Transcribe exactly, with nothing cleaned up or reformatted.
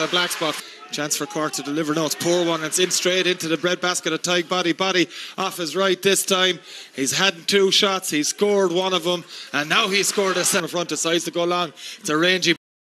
the black spot. Chance for Cork to deliver. No, it's poor one. It's in straight into the bread basket of Tadhg. Boddy. Boddy off his right this time. He's had two shots. He's scored one of them. And now he's scored a centre front. Decides to go long. It's a rangy